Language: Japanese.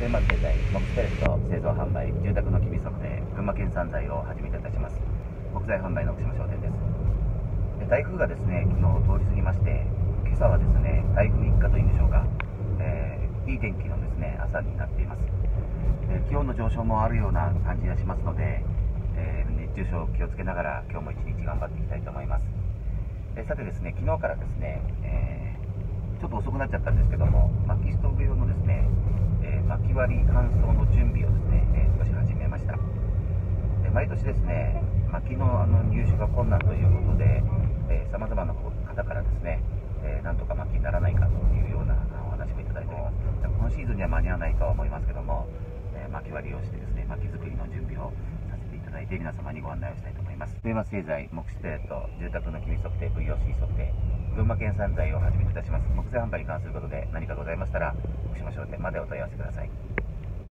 末製材、木ペレット製造販売、住宅の機微測定、群馬県産材を始めていたします。木材販売の奥島商店です。台風がですね、昨日通り過ぎまして、今朝はですね、台風一過というんでしょうか、いい天気のですね、朝になっています。気温の上昇もあるような感じがしますので、熱中症気をつけながら今日も一日頑張っていきたいと思います。さてですね、昨日からですね、ちょっと遅くなっちゃったんですけども、薪ストーブ用のですね、薪割り乾燥の準備をですね、少し始めました。毎年ですね、薪の入手が困難ということで、さまざまな方からですね、なんとか薪にならないかというようなお話もいただいております。このシーズンには間に合わないとは思いますけども、薪割りをしてですね、薪作りの準備をさせていただいて皆様にご案内をしたいと思います。末松製材、木質ペレット、住宅の機微測定、VOC 測定、群馬県産材をはじめといたします木材販売に関することで何かございましたら、奥島商店までお問い合わせください。